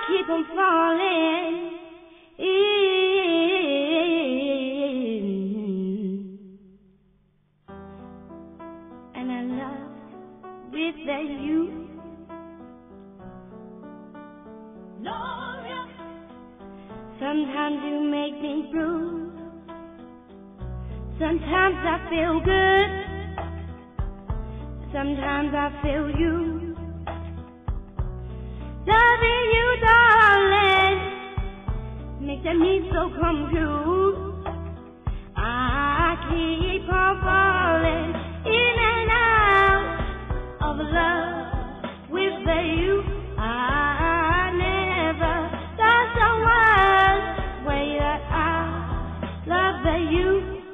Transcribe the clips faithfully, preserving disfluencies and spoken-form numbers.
keep on falling in, and I love with that you. Sometimes you make me blue. Sometimes I feel good. Sometimes I feel you. Loving you, darling, makes me so confused. I keep on falling in and out of love with you. I never thought someone way that I love you.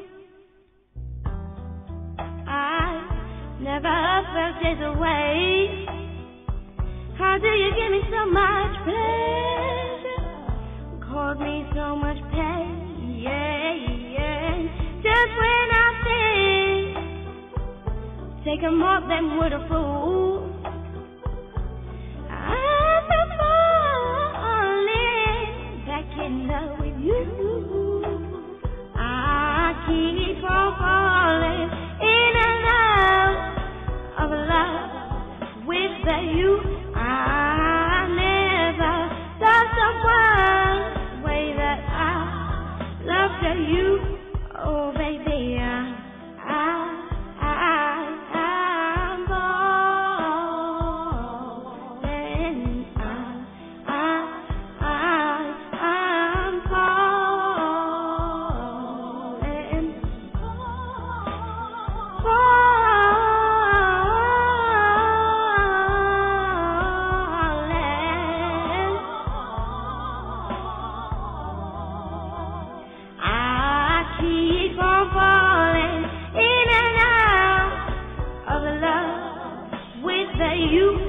I never felt this way. How do you give me so much pleasure, cause me so much pain? Yeah, yeah. Just when I think taking more than would a fool, I'm falling back in love with you. I keep on falling in and out of love with you. I never thought someone the way that I loved you. Oh, baby, I, I, I, I'm falling. I, I, I, I'm falling. Falling in and out of love with you.